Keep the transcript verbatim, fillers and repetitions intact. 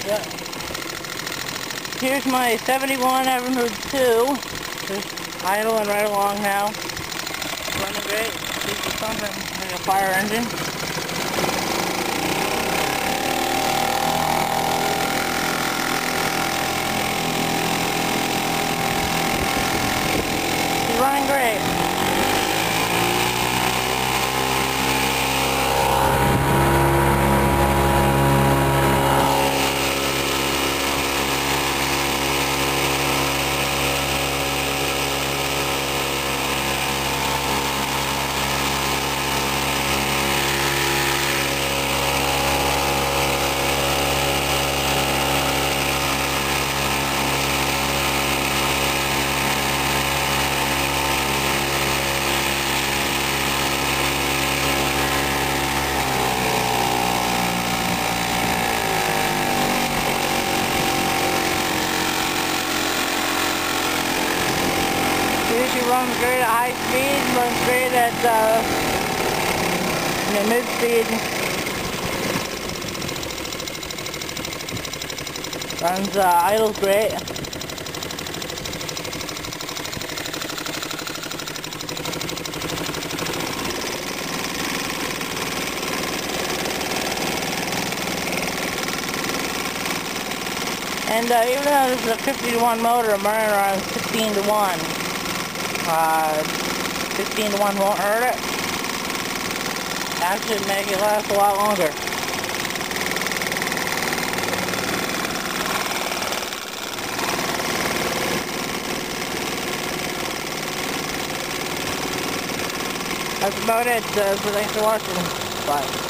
Yeah. Here's my seventy-one Evinrude two. Just idling right along now. Running great. This is something like a fire engine. It's running great. Usually runs great at high speed, runs great at uh, you know, mid speed. Runs uh, idles great. And uh, even though this is a fifty to one motor, I'm running around sixteen to one. Uh, fifteen to one won't hurt it. Actually make it last a lot longer. That's about it. Uh, so thanks for watching. Bye.